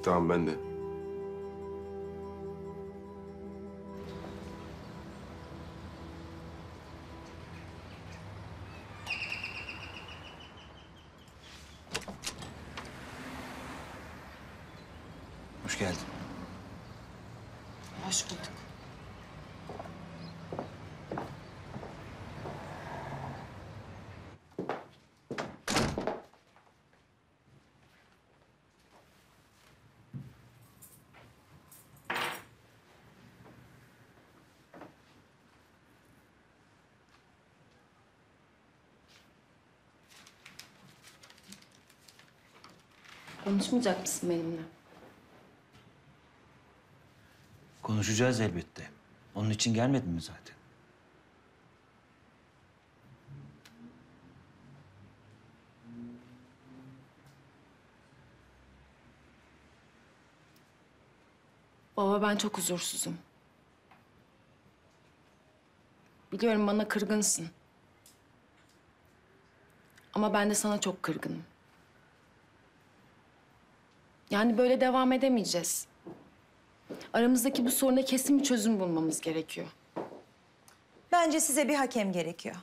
Tamam ben de. Hoş geldin. Hoş bulduk. Konuşmayacak mısın benimle? Konuşacağız elbette. Onun için gelmedin mi zaten? Baba, ben çok huzursuzum. Biliyorum bana kırgınsın. Ama ben de sana çok kırgınım. Yani böyle devam edemeyeceğiz. Aramızdaki bu soruna kesin bir çözüm bulmamız gerekiyor. Bence size bir hakem gerekiyor.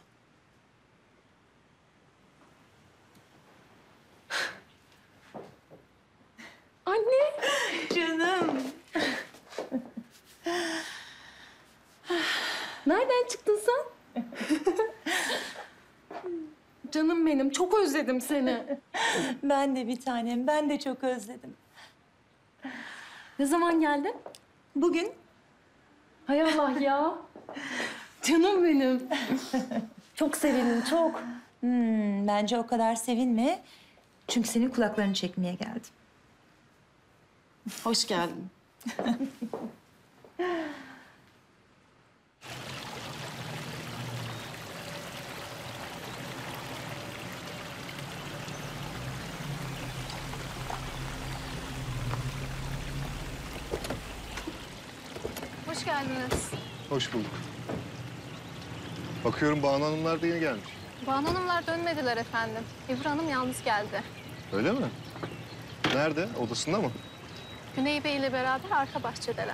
Anne! Canım. Nereden çıktın sen? Canım benim, çok özledim seni. Ben de bir tanem, ben de çok özledim. Ne zaman geldin? Bugün Hay Allah ya. Canım benim. Çok sevindim, çok. bence o kadar sevinme. Çünkü senin kulaklarını çekmeye geldim. Hoş geldin. Hoş geldiniz. Hoş bulduk. Bakıyorum Banu Hanımlar da yeni gelmiş. Banu Hanımlar dönmediler efendim. Ebru Hanım yalnız geldi. Öyle mi? Nerede? Odasında mı? Güney Bey ile beraber arka bahçedeler.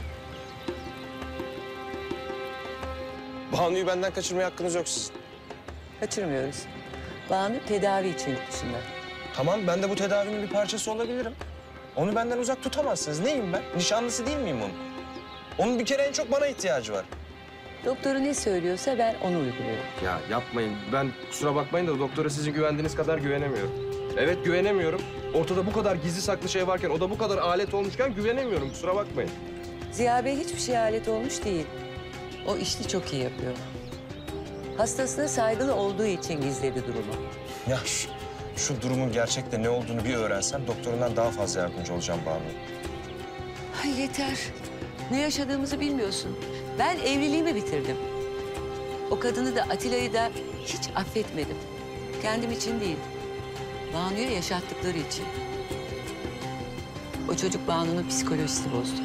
Banu'yu benden kaçırmaya hakkınız yok sizin. Kaçırmıyoruz. Banu tedavi için yurt dışında. Tamam, ben de bu tedavinin bir parçası olabilirim. Onu benden uzak tutamazsınız. Neyim ben? Nişanlısı değil miyim onun? Onun bir kere en çok bana ihtiyacı var. Doktoru ne söylüyorsa ben onu uyguluyorum. Ya yapmayın. Ben kusura bakmayın da doktora sizin güvendiğiniz kadar güvenemiyorum. Evet güvenemiyorum. Ortada bu kadar gizli saklı şey varken, o da bu kadar alet olmuşken güvenemiyorum. Kusura bakmayın. Ziya Bey hiçbir şey alet olmuş değil. O işini çok iyi yapıyor. Hastasına saygılı olduğu için gizledi durumu. Ya şu durumun gerçekte ne olduğunu bir öğrensem doktorundan daha fazla yardımcı olacağım Banu. Ay yeter. Ne yaşadığımızı bilmiyorsun. Ben evliliğimi bitirdim. O kadını da Atilla'yı da hiç affetmedim. Kendim için değil. Banu'ya yaşattıkları için. O çocuk Banu'nun psikolojisini bozdu.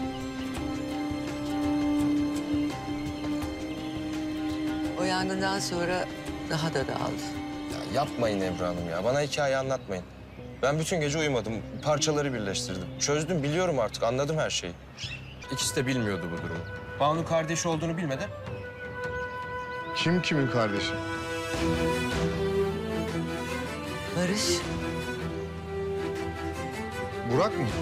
O yangından sonra daha da dağıldı. Ya yapmayın Ebru Hanım ya. Bana hikaye anlatmayın. Ben bütün gece uyumadım. Parçaları birleştirdim. Çözdüm, biliyorum artık. Anladım her şeyi. İkisi de bilmiyordu bu durumu. Banu kardeşi olduğunu bilmeden Kim kimin kardeşi? Barış, Burak mı?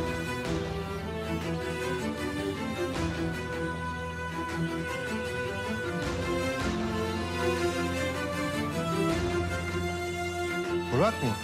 Burak mı?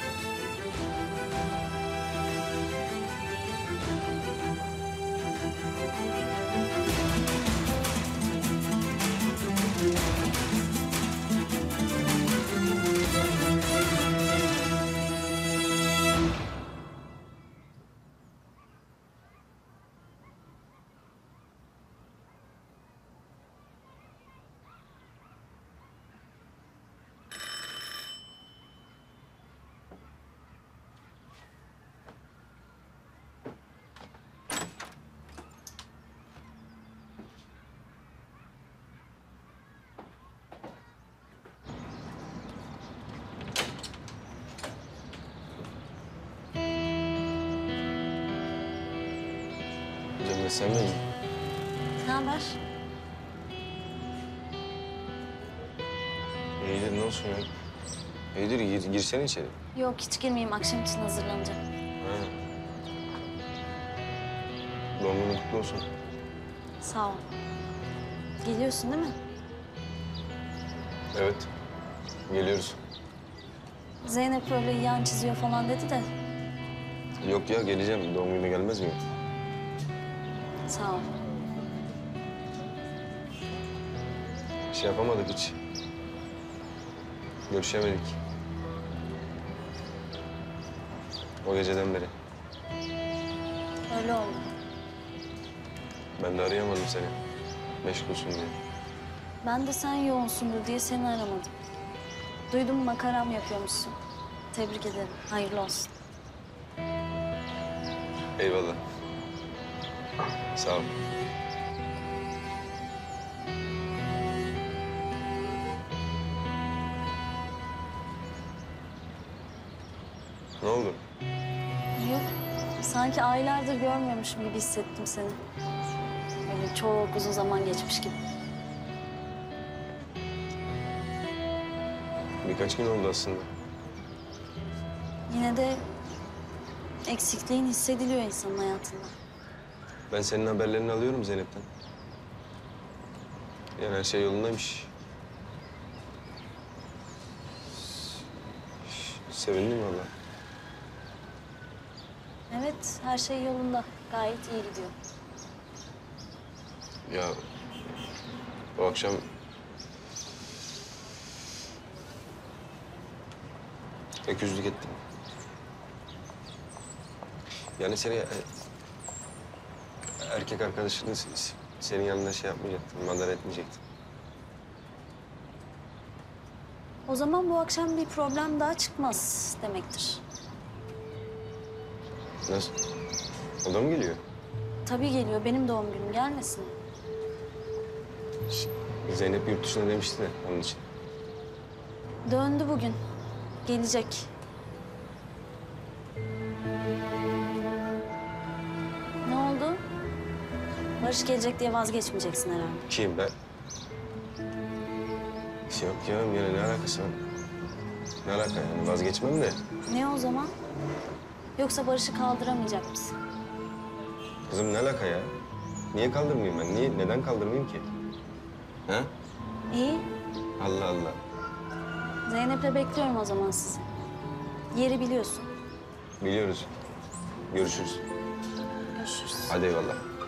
Cemre sen miydin? Ne haber? İyidir ne olsun ya? İyidir girsene içeri. Yok hiç girmeyeyim. Akşam için hazırlanacağım. Ha. Doğum günün kutlu olsun. Sağ ol. Geliyorsun değil mi? Evet. Geliyoruz. Zeynep böyle yan çiziyor falan dedi de. Yok ya geleceğim. Doğum gününe gelmez miyim? Sağ ol. Şey yapamadık hiç. Görüşemedik. O geceden beri. Öyle oldu. Ben de arayamadım seni. Meşgulsün diye. Ben de sen yoğunsundur diye seni aramadım. Duydum makaram yapıyormuşsun. Tebrik ederim. Hayırlı olsun. Eyvallah. Sağ ol. Ne oldu? Yok. Sanki aylardır görmüyormuşum gibi hissettim seni. Böyle çok uzun zaman geçmiş gibi. Birkaç gün oldu aslında. Yine de eksikliğin hissediliyor insanın hayatında. Ben senin haberlerini alıyorum Zeynep'ten. Yani her şey yolundaymış. Sevindim valla. Evet, her şey yolunda. Gayet iyi gidiyor. Ya o akşam öküzlük ettim. Yani seni erkek arkadaşını senin yanında şey yapmayacaktım, madar etmeyecektim. O zaman bu akşam bir problem daha çıkmaz demektir. Nasıl? O da mı geliyor? Tabii geliyor. Benim doğum günüm gelmesin. Zeynep yurt dışına demişti de onun için. Döndü bugün. Gelecek. Ne oldu? Barış gelecek diye vazgeçmeyeceksin herhalde. Kim ben? Yok canım yani ne alakası var? Ne alaka yani vazgeçmem de. Ne o zaman? Yoksa Barış'ı kaldıramayacak mısın? Kızım ne alaka ya? Niye kaldırmayayım ben? Neden kaldırmayayım ki? Ha? İyi. Allah Allah. Zeynep'le bekliyorum o zaman sizi. Yeri biliyorsun. Biliyoruz. Görüşürüz. Görüşürüz. Hadi eyvallah.